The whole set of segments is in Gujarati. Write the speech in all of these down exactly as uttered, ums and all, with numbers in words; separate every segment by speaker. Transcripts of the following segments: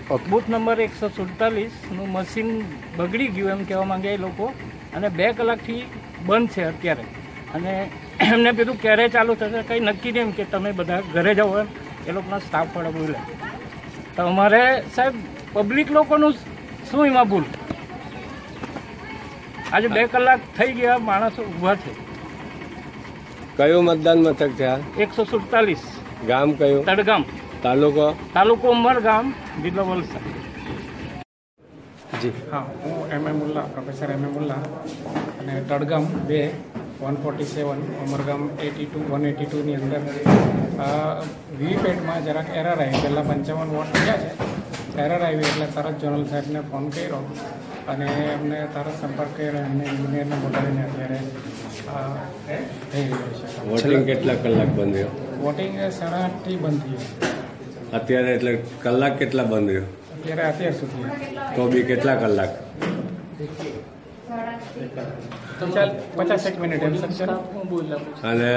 Speaker 1: બૂથ નંબર એકસો સુડતાલીસનું મશીન બગડી ગયું એમ કહેવા માંગે એ લોકો, અને બે કલાકથી બંધ છે અત્યારે. અને એમને કીધું ક્યારે ચાલુ થશે કંઈ નક્કી નહીં, એમ કે તમે બધા ઘરે જાઓ એમ એ લોકોના સ્ટાફવાળા બોલે. તો અમારે સાહેબ પબ્લિક લોકોનું શું એમાં ભૂલ? આજે બે કલાક થઈ ગયા, માણસો ઊભા છે.
Speaker 2: કયું મતદાન મથક છે આ?
Speaker 1: એકસો સુડતાલીસ.
Speaker 2: ગામ કયું?
Speaker 1: તડગામ.
Speaker 2: તાલુકો?
Speaker 1: તાલુકો ઉમરગામ, જિલ્લો વલસાડ.
Speaker 2: જી
Speaker 3: હા, હું M A Mulla, professor M A Mulla, અને તડગામ બે one forty seven Umargam eighty two one eighty ટુની અંદર વીવીપેટમાં જરાક એરર આવી. પહેલાં પંચાવન વોટ થયા છે, એરર આવી એટલે તરત જનરલ સાહેબને ફોન કર્યો અને એમને તરત સંપર્ક કર્યો. એમને એન્જિનિયરને બોલાવીને અત્યારે થઈ રહ્યો છે.
Speaker 2: વોટિંગ કેટલા કલાક બંધ રહ્યો?
Speaker 3: વોટિંગ સાડા આઠથી બંધ થયું
Speaker 2: અત્યારે, એટલે કલાક કેટલા બંધ રહ્યો
Speaker 3: અત્યારે અત્યાર સુધી?
Speaker 2: તો બી કેટલા કલાક?
Speaker 3: ચાલ પચાસ એક મિનિટ એમ સર.
Speaker 2: અને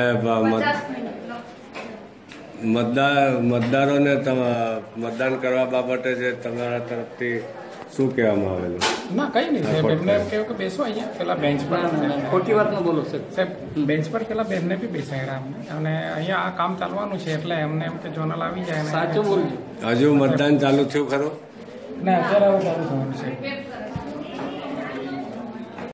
Speaker 2: મતદાર મતદારોને મતદાન કરવા બાબતે જે તમારા તરફથી શું કહેવામાં આવેલું?
Speaker 3: ના કંઈ નહીં સાહેબ, એમને એમ કહ્યું કે બેસો અહીંયા પેલા બેન્ચ પર.
Speaker 1: ખોટી વાત ન બોલો સાહેબ.
Speaker 3: બેન્ચ પર પેલા બેનને બી બેસાડ્યા અમને, અને અહીંયા આ કામ ચાલવાનું છે એટલે એમને એમ કે જોનલ આવી જાય.
Speaker 1: સાચું બોલજો.
Speaker 2: હજુ મતદાન ચાલુ થયું ખરું?
Speaker 3: ના, અત્યારે હવે ચાલુ થવાનું છે.